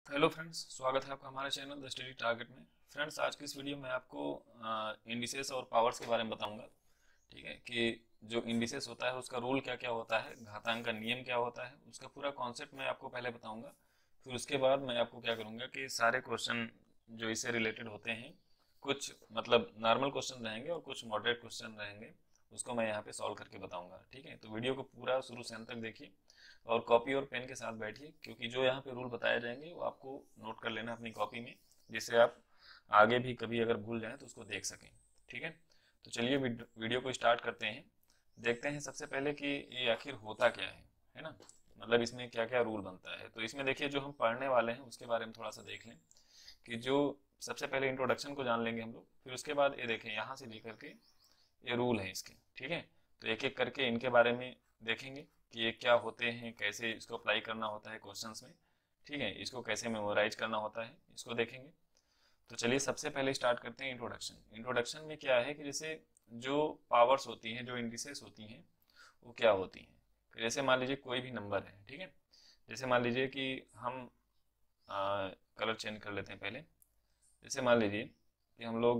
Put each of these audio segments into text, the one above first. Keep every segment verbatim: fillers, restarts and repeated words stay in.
Hello friends, स्वागत है आपका हमारे चैनल द स्टडी टारगेट में। फ्रेंड्स, आज की इस वीडियो में आपको इंडिसेस और पावर्स के बारे में बताऊंगा। ठीक है कि जो इंडिसेस होता है उसका रूल क्या क्या होता है, घातांक का नियम क्या होता है, उसका पूरा कॉन्सेप्ट मैं आपको पहले बताऊंगा। फिर उसके बाद मैं आपको क्या करूंगा कि सारे क्वेश्चन जो इससे रिलेटेड होते हैं, कुछ मतलब नॉर्मल क्वेश्चन रहेंगे और कुछ मॉडरेट क्वेश्चन रहेंगे, उसको मैं यहाँ पे सॉल्व करके बताऊंगा। ठीक है, तो वीडियो को पूरा शुरू से अंत तक देखिए और कॉपी और पेन के साथ बैठिए, क्योंकि जो यहाँ पे रूल बताए जाएंगे वो आपको नोट कर लेना अपनी कॉपी में, जिससे आप आगे भी कभी अगर भूल जाएं तो उसको देख सकें। ठीक है, तो चलिए वीडियो को स्टार्ट करते हैं। देखते हैं सबसे पहले कि ये आखिर होता क्या है है ना, मतलब इसमें क्या क्या रूल बनता है। तो इसमें देखिए, जो हम पढ़ने वाले हैं उसके बारे में थोड़ा सा देख लें कि जो सबसे पहले इंट्रोडक्शन को जान लेंगे हम लोग, फिर उसके बाद ये देखें यहाँ से लेकर के ये रूल है इसके। ठीक है, तो एक एक करके इनके बारे में देखेंगे कि ये क्या होते हैं, कैसे इसको अप्लाई करना होता है क्वेश्चंस में। ठीक है, इसको कैसे मेमोराइज करना होता है, इसको देखेंगे। तो चलिए सबसे पहले स्टार्ट करते हैं इंट्रोडक्शन। इंट्रोडक्शन में क्या है कि जैसे जो पावर्स होती हैं, जो इंडिसेस होती हैं, वो क्या होती हैं। फिर जैसे मान लीजिए कोई भी नंबर है, ठीक है, जैसे मान लीजिए कि हम आ, कलर चेंज कर लेते हैं पहले। जैसे मान लीजिए कि हम लोग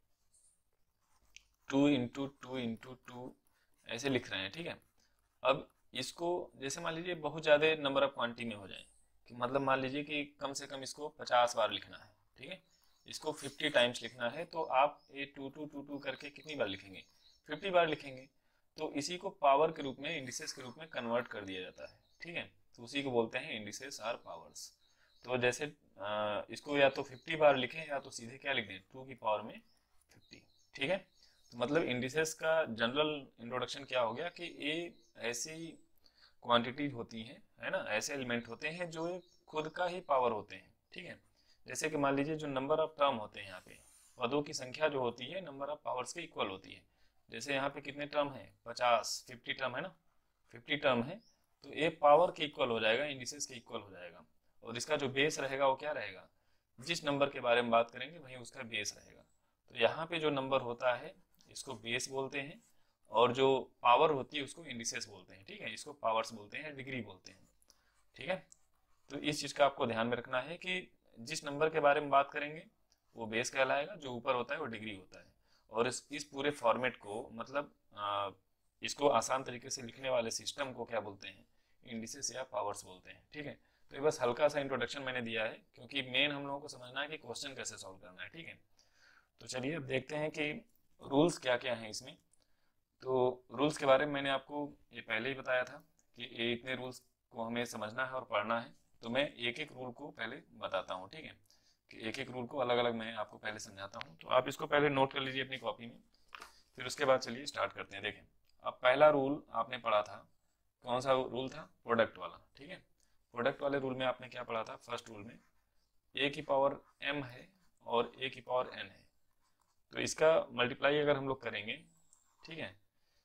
two into two into two ऐसे लिख रहे हैं। ठीक है, अब इसको जैसे मान लीजिए बहुत ज़्यादा नंबर ऑफ क्वांटिटी में हो जाए, कि मतलब मान लीजिए कि कम से कम इसको पचास बार लिखना है। ठीक है, इसको फिफ्टी टाइम्स लिखना है, तो आप ये टू टू टू टू करके कितनी बार लिखेंगे? फिफ्टी बार लिखेंगे। तो इसी को पावर के रूप में, इंडिसेस के रूप में कन्वर्ट कर दिया जाता है। ठीक है, तो उसी को बोलते हैं इंडिसेस आर पावर्स। तो जैसे अ, इसको या तो फिफ्टी बार लिखें या तो सीधे क्या लिख दें, टू की पावर में फिफ्टी। ठीक है, तो मतलब इंडिसेस का जनरल इंट्रोडक्शन क्या हो गया कि ये ऐसी क्वांटिटी होती हैं, है ना, ऐसे एलिमेंट होते हैं जो खुद का ही पावर होते हैं। ठीक है, जैसे कि मान लीजिए जो नंबर ऑफ टर्म होते हैं यहाँ पे, पदों की संख्या जो होती है नंबर ऑफ पावर्स के इक्वल होती है। जैसे यहाँ पे कितने टर्म है? पचास, फिफ्टी टर्म है ना, फिफ्टी टर्म है, तो ये पावर के इक्वल हो जाएगा, इंडिसेस के इक्वल हो जाएगा। और इसका जो बेस रहेगा वो क्या रहेगा? जिस नंबर के बारे में बात करेंगे वही उसका बेस रहेगा। तो यहाँ पे जो नंबर होता है इसको बेस बोलते हैं, और जो पावर होती है उसको इंडिसेस बोलते हैं। ठीक है, इसको पावर्स बोलते हैं, डिग्री बोलते हैं। ठीक है, तो इस चीज का आपको ध्यान में रखना है कि जिस नंबर के बारे में बात करेंगे वो बेस कहलाएगा, जो ऊपर होता है वो डिग्री होता है। और इस इस पूरे फॉर्मेट को, मतलब आ, इसको आसान तरीके से लिखने वाले सिस्टम को क्या बोलते हैं? इंडिसेस या पावर्स बोलते हैं। ठीक है, तो ये बस हल्का सा इंट्रोडक्शन मैंने दिया है, क्योंकि मेन हम लोगों को समझना है कि क्वेश्चन कैसे सॉल्व करना है। ठीक है, तो चलिए अब देखते हैं कि रूल्स क्या क्या हैं इसमें। तो रूल्स के बारे में मैंने आपको ये पहले ही बताया था कि ये इतने रूल्स को हमें समझना है और पढ़ना है। तो मैं एक एक रूल को पहले बताता हूँ। ठीक है, कि एक एक रूल को अलग अलग मैं आपको पहले समझाता हूँ, तो आप इसको पहले नोट कर लीजिए अपनी कॉपी में। फिर उसके बाद चलिए स्टार्ट करते हैं। देखें, अब पहला रूल आपने पढ़ा था, कौन सा रूल था? प्रोडक्ट वाला। ठीक है, प्रोडक्ट वाले रूल में आपने क्या पढ़ा था? फर्स्ट रूल में ए की पावर एम है और ए की पावर एन है, तो इसका मल्टीप्लाई अगर हम लोग करेंगे, ठीक है,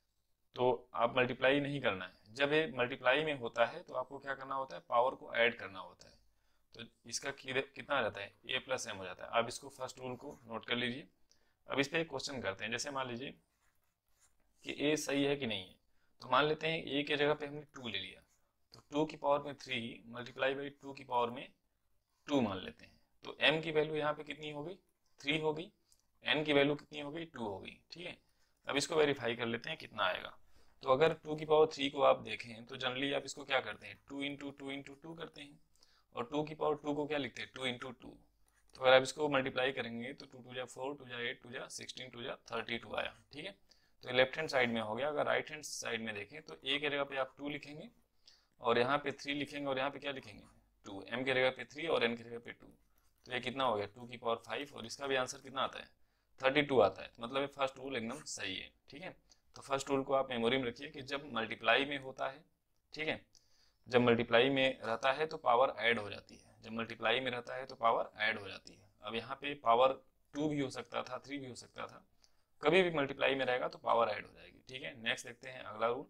तो आप मल्टीप्लाई नहीं करना है। जब ये मल्टीप्लाई में होता है तो आपको क्या करना होता है? पावर को ऐड करना होता है। तो इसका कितना आ जाता है? ए प्लस एम हो जाता है। आप इसको फर्स्ट रूल को नोट कर लीजिए। अब इस पर एक क्वेश्चन करते हैं। जैसे मान लीजिए कि ए सही है कि नहीं है, तो मान लेते हैं ए की जगह पे हमने टू ले लिया, तो टू की पावर में थ्री मल्टीप्लाई बाई टू की पावर में टू मान लेते हैं। तो m की वैल्यू यहाँ पे कितनी हो गई? थ्री हो गई। n की वैल्यू कितनी हो गई? टू हो गई। ठीक है, अब इसको वेरीफाई कर लेते हैं कितना आएगा। तो अगर टू की पावर थ्री को आप देखें तो जनरली आप इसको क्या करते हैं? Two into two into two करते हैं, और टू की पावर टू को क्या लिखते हैं? Two into two. तो अगर आप इसको मल्टीप्लाई करेंगे तो टू टू जा फोर, टू जा एट, टू जा सिक्सटीन, टू जा थर्टी टू आया। ठीक है, तो लेफ्ट हैंड साइड में हो गया। अगर राइट हैंड साइड में देखें तो ए की जगह पे आप टू लिखेंगे, और यहाँ पे थ्री लिखेंगे, और यहाँ पे क्या लिखेंगे? टू। एम की जगह पे थ्री और एन की जगह पे टू। तो ये कितना हो गया? टू की पावर फाइव, और इसका भी आंसर कितना आता है? थर्टी टू आता है। तो मतलब ये फर्स्ट रूल एकदम सही है। ठीक है, तो फर्स्ट रूल को आप मेमोरी में रखिए कि जब मल्टीप्लाई में होता है, ठीक है, जब मल्टीप्लाई में रहता है तो पावर ऐड हो जाती है। जब मल्टीप्लाई में रहता है तो पावर ऐड हो जाती है। अब यहाँ पे पावर टू भी हो सकता था, थ्री भी हो सकता था, कभी भी मल्टीप्लाई में रहेगा तो पावर ऐड हो जाएगी। ठीक है, नेक्स्ट देखते हैं अगला रूल।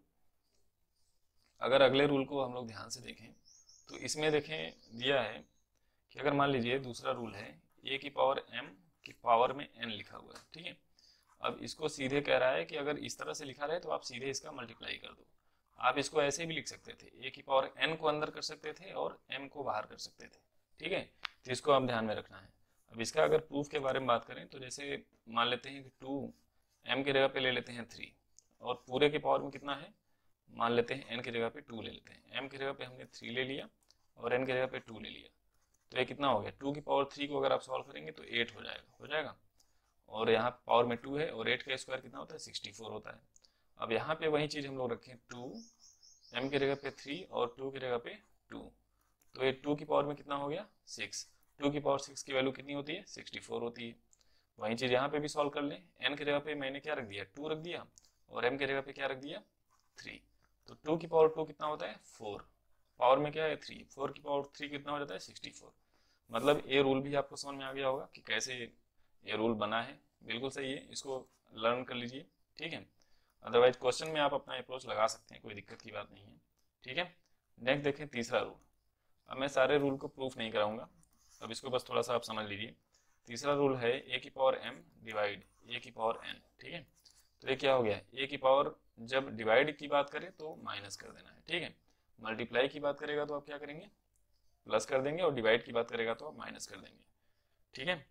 अगर अगले रूल को हम लोग ध्यान से देखें तो इसमें देखें दिया है कि अगर मान लीजिए दूसरा रूल है ए की पावर एम की पावर में एन लिखा हुआ है। ठीक है, अब इसको सीधे कह रहा है कि अगर इस तरह से लिखा रहे तो आप सीधे इसका मल्टीप्लाई कर दो। आप इसको ऐसे भी लिख सकते थे, ए की पावर एन को अंदर कर सकते थे और एम को बाहर कर सकते थे। ठीक है, तो इसको आप ध्यान में रखना है। अब इसका अगर प्रूफ के बारे में बात करें तो जैसे मान लेते हैं कि टू एम की जगह पे ले लेते हैं थ्री, और पूरे के पावर में कितना है, मान लेते हैं एन की जगह पे टू ले लेते हैं। एम की जगह पे हमने थ्री ले लिया और एन की जगह पे टू ले लिया, तो ये कितना हो गया, टू की पावर थ्री को अगर आप सॉल्व करेंगे तो एट हो जाएगा हो जाएगा और यहाँ पावर में टू है और एट का स्क्वायर कितना होता है, सिक्सटी फोर होता है। अब यहाँ पे वही चीज़ हम लोग रखें, टू एम की जगह पे थ्री और टू की जगह पे टू, तो ये टू की पावर में कितना हो गया, सिक्स। टू की पावर सिक्स की वैल्यू कितनी होती है, सिक्सटी फोर होती है। वही चीज़ यहाँ पे भी सॉल्व कर लें। एन की जगह पे मैंने क्या रख दिया, टू रख दिया और एम की जगह पे क्या रख दिया, थ्री। तो टू की पावर टू कितना होता है, फोर। पावर में क्या है, थ्री। फोर की पावर थ्री कितना हो जाता है, सिक्सटी फोर। मतलब ये रूल भी आपको समझ में आ गया होगा कि कैसे ये रूल बना है। बिल्कुल सही है, इसको लर्न कर लीजिए, ठीक है। अदरवाइज क्वेश्चन में आप अपना अप्रोच लगा सकते हैं, कोई दिक्कत की बात नहीं है, ठीक है। नेक्स्ट देखें तीसरा रूल। अब मैं सारे रूल को प्रूफ नहीं कराऊंगा, अब इसको बस थोड़ा सा आप समझ लीजिए। तीसरा रूल है ए की पावर एम डिवाइड ए की पावर एन, ठीक है। तो ये क्या हो गया, ए की पावर जब डिवाइड की बात करें तो माइनस कर देना है, ठीक है। मल्टीप्लाई की बात करेगा तो आप क्या करेंगे, प्लस कर देंगे, और डिवाइड की बात करेगा तो आप माइनस कर देंगे, ठीक है।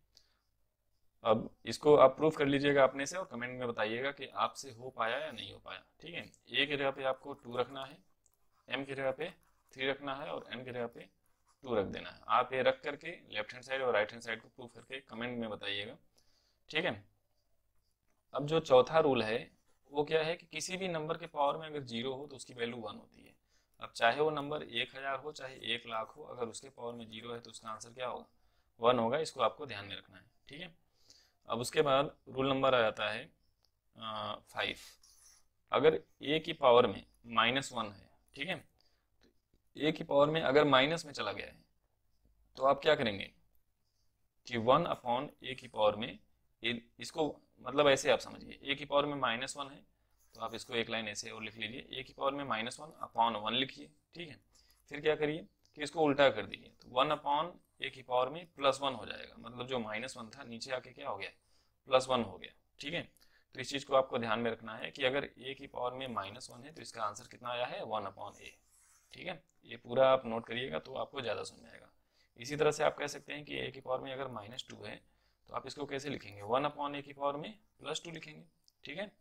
अब इसको आप प्रूफ कर लीजिएगा अपने से और कमेंट में बताइएगा कि आपसे हो पाया या नहीं हो पाया, ठीक है। ए की जगह पे आपको टू रखना है, एम की जगह पे थ्री रखना है और एन की जगह पे टू रख देना है। आप ये रख करके लेफ्ट हैंड साइड और राइट हैंड साइड को प्रूफ करके कमेंट में बताइएगा, ठीक है। अब जो चौथा रूल है वो क्या है कि किसी भी नंबर के पावर में अगर जीरो हो तो उसकी वैल्यू वन होती है। अब चाहे वो नंबर एक हज़ार हो चाहे एक लाख हो, अगर उसके पावर में जीरो है तो उसका आंसर क्या होगा, वन होगा। इसको आपको ध्यान में रखना है, ठीक है। अब उसके बाद रूल नंबर आ जाता है फाइव। अगर ए की पावर में माइनस वन है, ठीक है, तो ए की पावर में अगर माइनस में चला गया है तो आप क्या करेंगे कि वन अपॉन ए की पावर में ए, इसको मतलब ऐसे आप समझिए, ए की पावर में माइनस वन है तो आप इसको एक लाइन ऐसे और लिख लीजिए, ए की पावर में माइनस वन अपॉन वन लिखिए, ठीक है। फिर क्या करिए कि इसको उल्टा कर दीजिए, तो वन अपॉन ए की पावर में प्लस वन हो जाएगा, मतलब जो माइनस वन था नीचे आके क्या हो गया, प्लस वन हो गया, ठीक है। तो इस चीज़ को आपको ध्यान में रखना है कि अगर ए की पावर में माइनस वन है तो इसका आंसर कितना आया है, वन अपॉन ए, ठीक है। ये पूरा आप नोट करिएगा तो आपको ज़्यादा समझ आएगा। इसी तरह से आप कह सकते हैं कि ए की पावर में अगर माइनस टू है तो आप इसको कैसे लिखेंगे, वन अपॉन ए की पावर में प्लस टू लिखेंगे, ठीक है।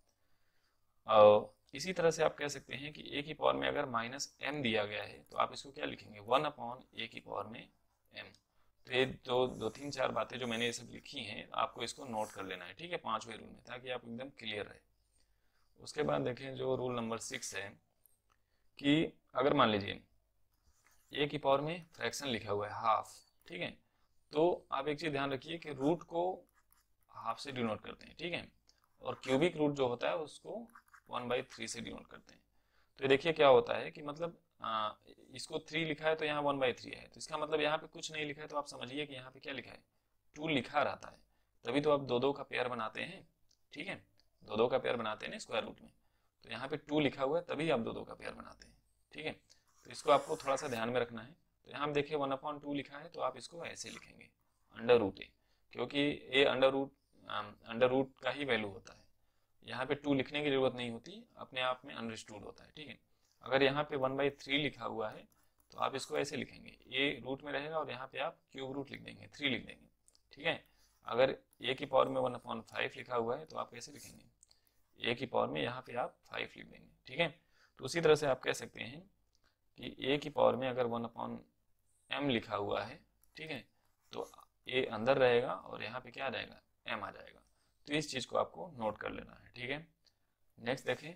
और इसी तरह से आप कह सकते हैं कि ए की पावर में अगर माइनस एम दिया गया है तो आप इसको क्या लिखेंगे, वन अपॉन ए की पावर में एम। तो ये दो दो तीन चार बातें जो मैंने ये सब लिखी हैं आपको इसको नोट कर लेना है, ठीक है, पांचवें रूल में, ताकि आप एकदम क्लियर रहे। उसके बाद देखें जो रूल नंबर सिक्स है कि अगर मान लीजिए ए की पावर में फ्रैक्शन लिखा हुआ है हाफ, ठीक है, तो आप एक चीज ध्यान रखिए कि रूट को हाफ से डिनोट करते हैं, ठीक है, और क्यूबिक रूट जो होता है उसको वन बाई थ्री से डिनोट करते हैं। तो ये देखिए क्या होता है कि मतलब आ, इसको थ्री लिखा है तो यहाँ वन बाई थ्री है, तो इसका मतलब यहाँ पे कुछ नहीं लिखा है, तो आप समझिए कि यहाँ पे क्या लिखा है, टू लिखा रहता है, तभी तो आप दो दो का पेयर बनाते हैं, ठीक है, दो दो का पेयर बनाते हैं ना स्क्वायर रूट में, तो यहाँ पे टू लिखा हुआ है तभी आप दो दो का पेयर बनाते हैं, ठीक है। तो इसको आपको थोड़ा सा ध्यान में रखना है। तो यहाँ देखिए वन अपॉन टू लिखा है तो आप इसको ऐसे लिखेंगे, अंडर रूट ए, क्योंकि A under root under root का ही वैल्यू होता है, यहाँ पे टू लिखने की जरूरत नहीं होती, अपने आप में अंडरस्टूड होता है, ठीक है। अगर यहाँ पे वन बाई थ्री लिखा हुआ है तो आप इसको ऐसे लिखेंगे, ए रूट में रहेगा और यहाँ पे आप क्यूब रूट लिख देंगे, थ्री लिख देंगे, ठीक है। अगर ए की पावर में वन अपॉन फाइव लिखा हुआ है तो आप कैसे लिखेंगे, ए की पावर में यहाँ पे आप फाइव लिख देंगे, ठीक है। तो उसी तरह से आप कह सकते हैं कि ए की पावर में अगर वन अपॉन एम लिखा हुआ है, ठीक है, तो ए अंदर रहेगा और यहाँ पे क्या आ जाएगा, एम आ जाएगा। तो इस चीज़ को आपको नोट कर लेना है, ठीक है। नेक्स्ट देखें,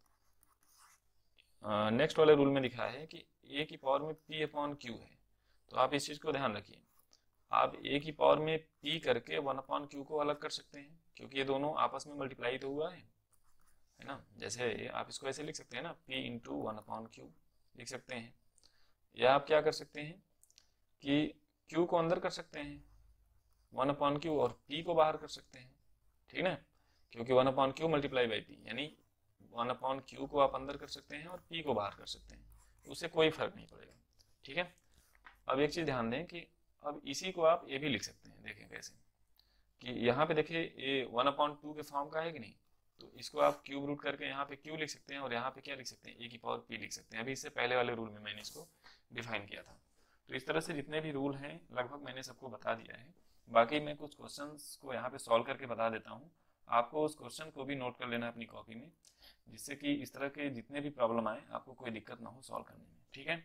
नेक्स्ट वाले रूल में लिखा है कि ए की पावर में पी अपॉन क्यू है, तो आप इस चीज़ को ध्यान रखिए, आप ए की पावर में पी करके वन अपॉन क्यू को अलग कर सकते हैं, क्योंकि ये दोनों आपस में मल्टीप्लाई तो हुआ है है ना। जैसे आप इसको ऐसे लिख सकते हैं ना, P into one upon Q लिख सकते हैं, या आप क्या कर सकते हैं कि क्यू को अंदर कर सकते हैं वन अपॉन क्यू और पी को बाहर कर सकते हैं, ठीक है, क्योंकि one upon Q multiply by P, यानी वन अपॉन क्यू को आप अंदर कर सकते हैं और पी को बाहर कर सकते हैं, उससे कोई फर्क नहीं पड़ेगा, ठीक है। अब एक चीज ध्यान दें कि अब इसी को आप ये भी लिख सकते हैं, देखें कैसे, कि यहाँ पे देखिए ये वन अपॉन टू के फॉर्म का है कि नहीं, तो इसको आप क्यूब रूट करके यहाँ पे क्यू लिख सकते हैं और यहाँ पे क्या लिख सकते हैं, ए की पावर पी लिख सकते हैं। अभी इससे पहले वाले रूल में मैंने इसको डिफाइन किया था। तो इस तरह से जितने भी रूल हैं लगभग मैंने सबको बता दिया है। बाकी मैं कुछ क्वेश्चंस को यहाँ पे सॉल्व करके बता देता हूँ, आपको उस क्वेश्चन को भी नोट कर लेना अपनी कॉपी में, जिससे कि इस तरह के जितने भी प्रॉब्लम आए आपको कोई दिक्कत ना हो सॉल्व करने में, ठीक है।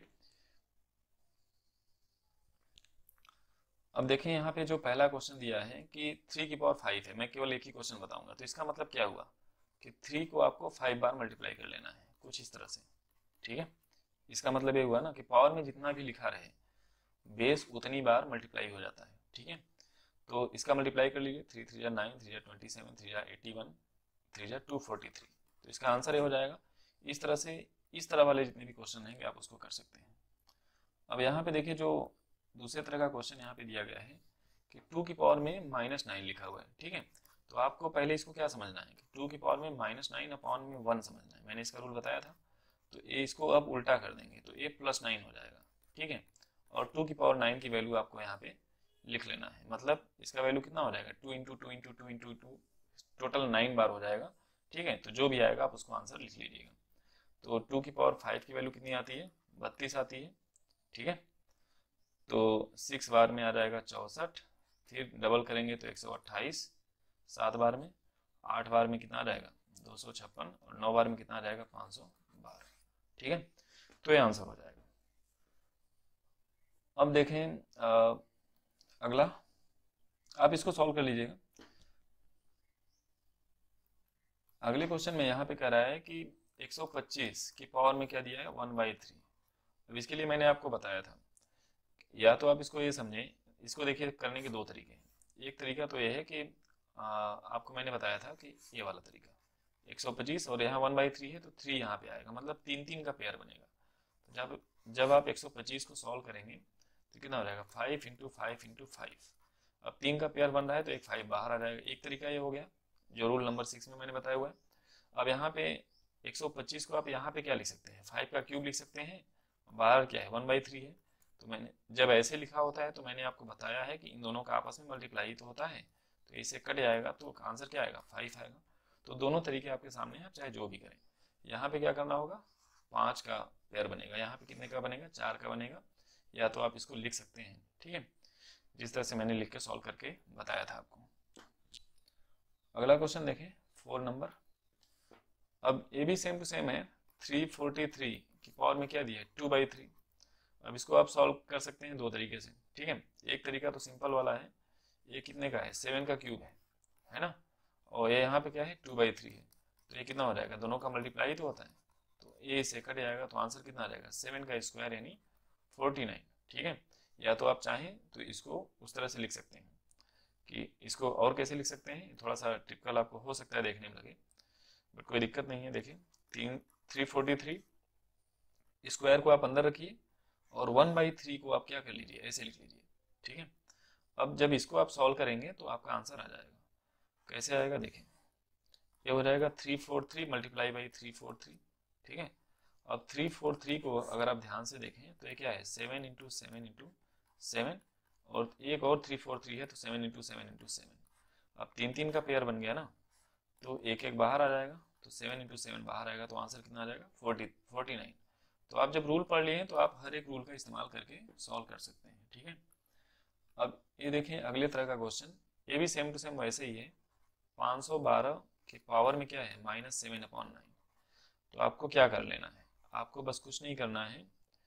अब देखें यहाँ पे जो पहला क्वेश्चन दिया है कि थ्री की पावर फाइव है, मैं केवल एक ही क्वेश्चन बताऊंगा। तो इसका मतलब क्या हुआ कि थ्री को आपको फाइव बार मल्टीप्लाई कर लेना है, कुछ इस तरह से, ठीक है। इसका मतलब ये हुआ ना कि पावर में जितना भी लिखा रहे बेस उतनी बार मल्टीप्लाई हो जाता है, ठीक है। तो इसका मल्टीप्लाई कर लीजिए, थ्री थ्री जा नाइन, थ्री जा ट्वेंटी सेवन, थ्री जा एटी वन, थ्री जा टू फोर्टी थ्री। तो इसका आंसर ये हो जाएगा। इस तरह से इस तरह वाले जितने भी क्वेश्चन रहेंगे आप उसको कर सकते हैं। अब यहाँ पे देखिए जो दूसरे तरह का क्वेश्चन यहाँ पे दिया गया है कि टू की पावर में माइनस नाइन लिखा हुआ है, ठीक है। तो आपको पहले इसको क्या समझना है कि टू की पावर में माइनस नाइन अपॉन में वन समझना है, मैंने इसका रूल बताया था। तो ए इसको अब उल्टा कर देंगे तो ए प्लस नाइन हो जाएगा, ठीक है। और टू की पावर नाइन की वैल्यू आपको यहाँ पे लिख लेना है, मतलब इसका वैल्यू कितना हो जाएगा, two into two into two into two, total nine बार हो जाएगा, ठीक है। तो जो भी आएगा आप उसको आंसर लिख लीजिएगा। तो टू की पावर फाइव की वैल्यू कितनी आती है, बत्तीस आती है, ठीक है। तो सिक्स बार में आ जाएगा चौसठ, फिर डबल करेंगे तो एक सौ अट्ठाईस, सात बार में, आठ बार में कितना आ जाएगा दो सौ छप्पन, और नौ बार में कितना आ जाएगा पाँच सौ बारह, ठीक है। तो ये आंसर हो जाएगा। अब देखें आ, अगला, आप इसको सॉल्व कर लीजिएगा। अगले क्वेश्चन में यहाँ पे कह रहा है कि एक सौ पच्चीस की पावर में क्या दिया है, वन बाई थ्री। अब इसके लिए मैंने आपको बताया था, या तो आप इसको ये समझें, इसको देखिए करने के दो तरीके। एक तरीका तो ये है कि आ, आपको मैंने बताया था कि ये वाला तरीका, एक सौ पच्चीस और यहाँ वन बाई थ्री है तो थ्री यहाँ पे आएगा, मतलब तीन तीन का पेयर बनेगा। तो जब जब आप एक सौ पच्चीस को सॉल्व करेंगे तो कितना हो जाएगा, five into five into five. अब तीन का पेयर बन रहा है तो एक फाइव बाहर आ जाएगा। एक तरीका ये हो गया जो रूल नंबर सिक्स में मैंने बताया हुआ है। अब यहाँ पे एक सौ पच्चीस को आप यहाँ पे क्या लिख सकते हैं, फाइव का क्यूब लिख सकते हैं, बाहर क्या है वन बाई थ्री है। तो मैंने जब ऐसे लिखा होता है तो मैंने आपको बताया है कि इन दोनों का आपस में मल्टीप्लाई तो होता है, तो इसे कट जाएगा तो आंसर क्या आएगा, फाइव आएगा। तो दोनों तरीके आपके सामने हैं, आप चाहे जो भी करें। यहाँ पे क्या करना होगा, पाँच का पेयर बनेगा, यहाँ पे कितने का बनेगा, चार का बनेगा। या तो आप इसको लिख सकते हैं, ठीक है, जिस तरह से मैंने लिख के सॉल्व करके बताया था आपको। अगला क्वेश्चन देखें, फोर नंबर। अब ये भी सेम टू सेम है, थ्री फोर्टी थ्री की पावर में क्या दिया है, टू बाई थ्री। अब इसको आप सॉल्व कर सकते हैं दो तरीके से, ठीक है। एक तरीका तो सिंपल वाला है, ये कितने का है, सेवन का क्यूब है है ना, और ये यहाँ पे क्या है, टू बाई थ्री है। तो ये कितना हो जाएगा, दोनों का मल्टीप्लाई तो होता है, तो ये से कट जाएगा तो आंसर कितना आ जाएगा, सेवन का स्क्वायर यानी फोर्टी नाइन, ठीक है। या तो आप चाहें तो इसको उस तरह से लिख सकते हैं कि इसको और कैसे लिख सकते हैं, थोड़ा सा टिपिकल आपको हो सकता है देखने में लगे, बट कोई दिक्कत नहीं है। देखिए तीन थ्री फोर्टी थ्री स्क्वायर को आप अंदर रखिए और वन बाई थ्री को आप क्या कर लीजिए, ऐसे लिख लीजिए, ठीक है। अब जब इसको आप सॉल्व करेंगे तो आपका आंसर आ जाएगा। कैसे आएगा, देखें, ये हो जाएगा three four three multiply by three four three, ठीक है। अब थ्री फोर थ्री को अगर आप ध्यान से देखें तो ये क्या है, seven into seven into seven, और एक और थ्री फोर थ्री है तो seven into seven into seven. अब तीन तीन का पेयर बन गया ना, तो एक एक बाहर आ जाएगा, तो सेवन इंटू सेवन बाहर आएगा, तो आंसर कितना आ जाएगा, फोर्टी फोर्टी नाइन। तो आप जब रूल पढ़ लिए तो आप हर एक रूल का इस्तेमाल करके सॉल्व कर सकते हैं, ठीक है। अब ये देखें अगले तरह का क्वेश्चन, ये भी सेम टू सेम वैसे ही है, पाँच सौ बारह के पावर में क्या है, माइनस सेवन अपॉन नाइन। तो आपको क्या कर लेना है, आपको बस कुछ नहीं करना है,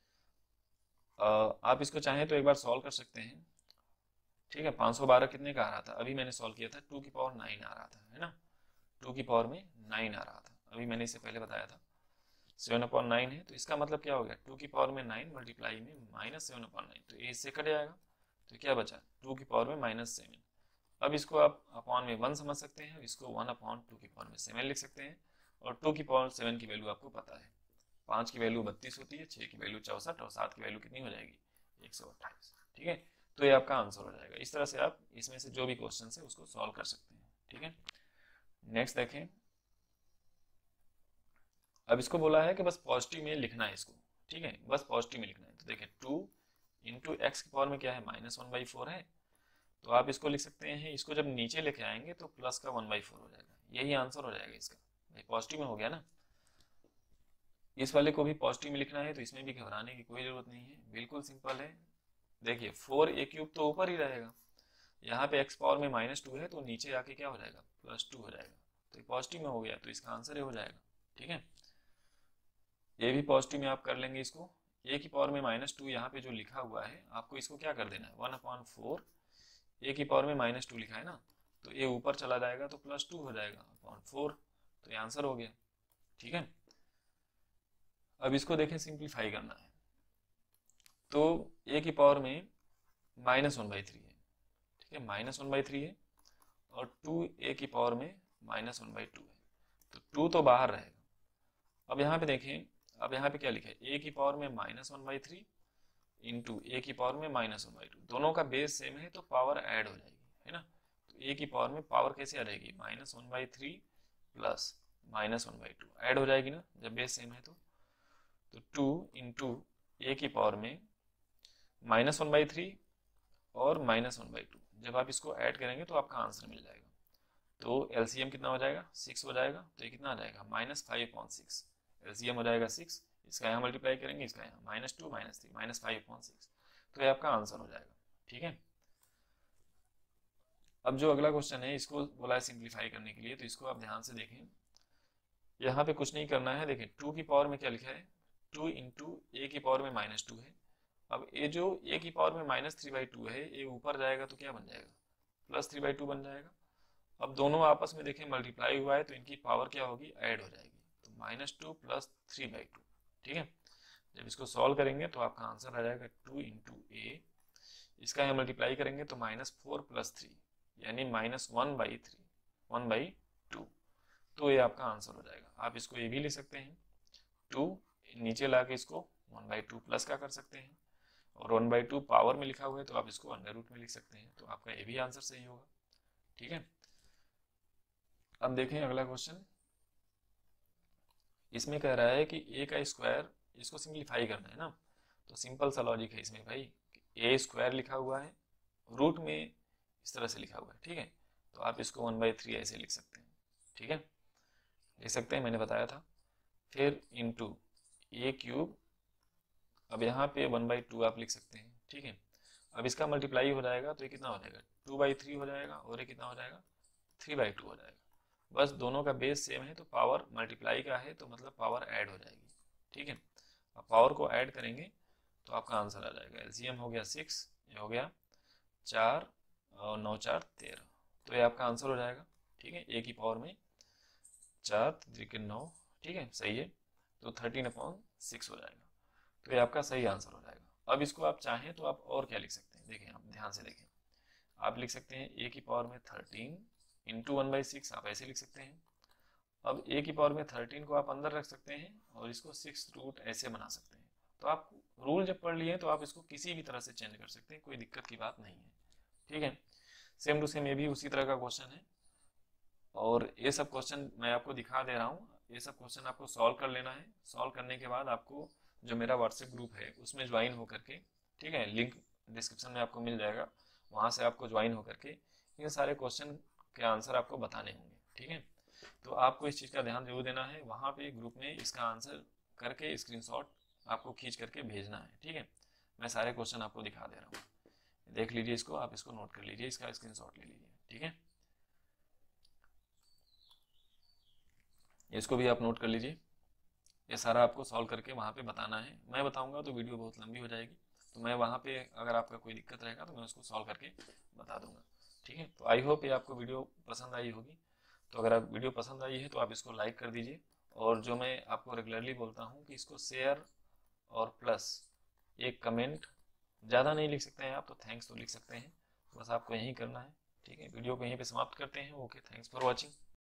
आप इसको चाहें तो एक बार सॉल्व कर सकते हैं, ठीक है। पाँच सौ बारह कितने का आ रहा था, अभी मैंने सॉल्व किया था, टू की पावर नाइन आ रहा था, है ना, टू की पावर में नाइन आ रहा था, अभी मैंने इसे पहले बताया था। सेवन अपॉन नाइन है तो इसका मतलब क्या हो गया, टू की पावर में नाइन मल्टीप्लाई में माइनस सेवन अपॉन नाइन, तो ये इससे कट जाएगा, तो क्या बचा, टू की पावर में माइनस सेवन। अब इसको आप अपॉन में वन समझ सकते हैं, इसको वन अपॉन टू की पावर में सेवन लिख सकते हैं, और टू की पावर सेवन की वैल्यू आपको पता है, पाँच की वैल्यू बत्तीस होती है, छः की वैल्यू चौसठ, और सात की वैल्यू कितनी हो जाएगी, एक सौ अट्ठाईस, ठीक है। तो ये आपका आंसर हो जाएगा। इस तरह से आप इसमें से जो भी क्वेश्चन है उसको सॉल्व कर सकते हैं, ठीक है। नेक्स्ट देखें, अब इसको बोला है कि बस पॉजिटिव में लिखना है इसको, ठीक है, बस पॉजिटिव में लिखना है। तो देखिए टू इंटू एक्स की पावर में क्या है, माइनस वन बाई फोर है, तो आप इसको लिख सकते हैं, इसको जब नीचे लेके आएंगे तो प्लस का वन बाई फोर हो जाएगा, यही आंसर हो जाएगा इसका, भाई पॉजिटिव में हो गया ना। इस वाले को भी पॉजिटिव में लिखना है तो इसमें भी घबराने की कोई जरूरत नहीं है, बिल्कुल सिंपल है, देखिए फोर ए क्यूब तो ऊपर ही रहेगा, यहाँ पे एक्स पावर में माइनस टू है तो नीचे आके क्या हो जाएगा, प्लस टू हो जाएगा, तो पॉजिटिव में हो गया तो इसका आंसर ये हो जाएगा। ठीक है, ये भी पॉजिटिव में आप कर लेंगे इसको। ए की पावर में माइनस टू यहाँ पे जो लिखा हुआ है आपको इसको क्या कर देना है, वन अपॉन फोर, ए की पावर में माइनस टू लिखा है ना, तो ये ऊपर चला जाएगा तो प्लस टू हो जाएगा अपॉन फोर, तो ये आंसर हो गया। ठीक है, अब इसको देखें सिंप्लीफाई करना है, तो ए की पावर में माइनस वन बाई थ्री है, ठीक है, माइनस वन बाई थ्री है, और टू ए की पावर में माइनस वन बाई टू है, तो टू तो बाहर रहेगा। अब यहाँ पे देखें, अब यहाँ पे क्या लिखा है, ए की पावर में minus one by three into a की पावर में माइनस वन बाई टू, दोनों का बेस सेम है तो पावर ऐड हो जाएगी, है ना। तो ए की पावर में पावर कैसे आ जाएगी, minus one by three plus minus one by two add हो जाएगी ना, जब बेस सेम है तो तो टू इंटू ए की पावर में माइनस वन बाई थ्री और माइनस वन बाई टू, जब आप इसको ऐड करेंगे तो आपका आंसर मिल जाएगा। तो एलसीएम कितना हो जाएगा, सिक्स हो जाएगा, तो ये कितना आ जाएगा, minus five point six, LCM हो जाएगा सिक्स, इसका यहाँ मल्टीप्लाई करेंगे, इसका यहाँ minus two minus three minus five point six, तो ये आपका आंसर हो जाएगा। ठीक है, अब जो अगला क्वेश्चन है इसको बोला है सिंप्लीफाई करने के लिए, तो इसको आप ध्यान से देखें, यहाँ पे कुछ नहीं करना है। देखें टू की पावर में क्या लिखा है, टू इंटू ए की पावर में माइनस टू है, अब ये जो ए की पावर में माइनस थ्री बाई टू है ये ऊपर जाएगा तो क्या बन जाएगा, प्लस थ्री बाई टू बन जाएगा। अब दोनों आपस में देखें मल्टीप्लाई हुआ है तो इनकी पावर क्या होगी, ऐड हो जाएगी, तो minus two plus three by two. ठीक है, जब इसको सॉल्व करेंगे तो आपका आंसर आ जाएगा टू इंटू ए, इसका यहाँ मल्टीप्लाई करेंगे तो माइनस फोर प्लस थ्री यानी minus one by three, one by two, तो ये आपका आंसर हो जाएगा। आप इसको ये भी लिख सकते हैं, टू नीचे ला के इसको वन बाई टू प्लस का कर सकते हैं, और वन बाई टू पावर में लिखा हुआ है तो आप इसको अंडर रूट में लिख सकते हैं, तो आपका ये भी आंसर सही होगा। ठीक है, अब देखें अगला क्वेश्चन, इसमें कह रहा है कि ए का स्क्वायर, इसको सिंप्लीफाई करना है ना, तो सिंपल सा लॉजिक है इसमें भाई, ए स्क्वायर लिखा हुआ है, रूट में इस तरह से लिखा हुआ है। ठीक है, तो आप इसको वन बाई थ्री ऐसे लिख सकते हैं। ठीक है, लिख सकते हैं, मैंने बताया था। फिर इंटू ए क्यूब, अब यहाँ पे वन बाई टू आप लिख सकते हैं। ठीक है, अब इसका मल्टीप्लाई हो जाएगा तो ये कितना हो जाएगा, टू बाई थ्री हो जाएगा, और ये कितना हो जाएगा, थ्री बाई टू हो जाएगा। बस दोनों का बेस सेम है तो पावर मल्टीप्लाई का है तो मतलब पावर ऐड हो जाएगी। ठीक है, अब पावर को ऐड करेंगे तो आपका आंसर आ जाएगा, एलसीएम हो गया सिक्स, ये हो गया चार और नौ चार तेरह, तो ये आपका आंसर हो जाएगा। ठीक है, ए की पावर में चार त्रिक नौ, ठीक है सही है, तो थर्टीन अपॉन सिक्स हो जाएगा, तो ये आपका सही आंसर हो जाएगा। अब इसको आप चाहें तो आप और क्या लिख सकते हैं, देखें आप ध्यान से देखें, आप लिख सकते हैं ए की पावर में thirteen into one by six, आप ऐसे लिख सकते हैं। अब ए की पावर में थर्टीन को आप अंदर रख सकते हैं और इसको सिक्स रूट ऐसे बना सकते हैं। तो आप रूल जब पढ़ लिए तो आप इसको किसी भी तरह से चेंज कर सकते हैं, कोई दिक्कत की बात नहीं है। ठीक है, सेम टू सेम ये भी उसी तरह का क्वेश्चन है, और ये सब क्वेश्चन मैं आपको दिखा दे रहा हूँ, ये सब क्वेश्चन आपको सॉल्व कर लेना है। सॉल्व करने के बाद आपको जो मेरा व्हाट्सएप ग्रुप है उसमें ज्वाइन होकर के, ठीक है, लिंक डिस्क्रिप्शन में आपको मिल जाएगा, वहाँ से आपको ज्वाइन होकर के ये सारे क्वेश्चन के आंसर आपको बताने होंगे। ठीक है, तो आपको इस चीज़ का ध्यान जरूर देना है, वहाँ पे ग्रुप में इसका आंसर करके स्क्रीनशॉट आपको खींच करके भेजना है। ठीक है, मैं सारे क्वेश्चन आपको दिखा दे रहा हूँ, देख लीजिए इसको, आप इसको नोट कर लीजिए, इसका स्क्रीनशॉट ले लीजिए। ठीक है, इसको भी आप नोट कर लीजिए, ये सारा आपको सॉल्व करके वहाँ पे बताना है। मैं बताऊंगा तो वीडियो बहुत लंबी हो जाएगी, तो मैं वहाँ पे अगर आपका कोई दिक्कत रहेगा तो मैं उसको सॉल्व करके बता दूंगा। ठीक है, तो आई होप ये आपको वीडियो पसंद आई होगी। तो अगर आप वीडियो पसंद आई है तो आप इसको लाइक कर दीजिए, और जो मैं आपको रेगुलरली बोलता हूँ कि इसको शेयर और प्लस एक कमेंट, ज़्यादा नहीं लिख सकते हैं आप तो थैंक्स तो लिख सकते हैं, बस आपको यही करना है। ठीक है, वीडियो को यहीं पर समाप्त करते हैं। Okay, thanks for watching.